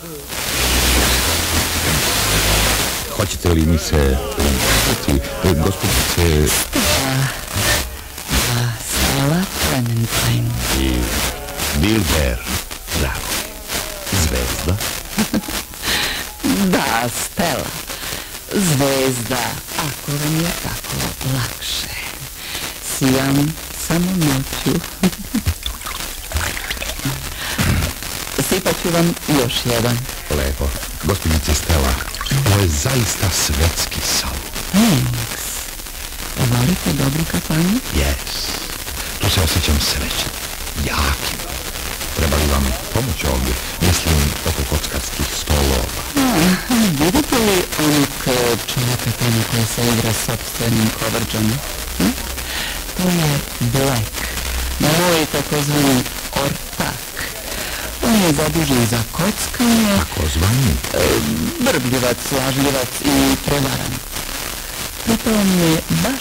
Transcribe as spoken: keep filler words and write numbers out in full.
Hoćete li mi se predstaviti, gospođice? Stella. Da, Stella Clementine. I Wilber, bravo. Zvezda? Da, Stella. Zvezda, ako vam je tako lakše. Sijam samo noću. Sipat ću vam još jedan. Lepo. Gospođice Stella, ovo je zaista svetski salon. Thanks. Volite dobru kafanu? Yes. Tu se osjećam srećan. Jakim. Treba li vam pomoć ovdje? Mislim oko kockarskih stolova. A, vidite li onog čovjeka tamo koji se igra sopstvenim kovrđom? Hm? To je Black, moj takozvani ortak. On je zadužen za kockanje, Takozvani? E, brbljivac, lažljivac i prevaran. Pritom me baš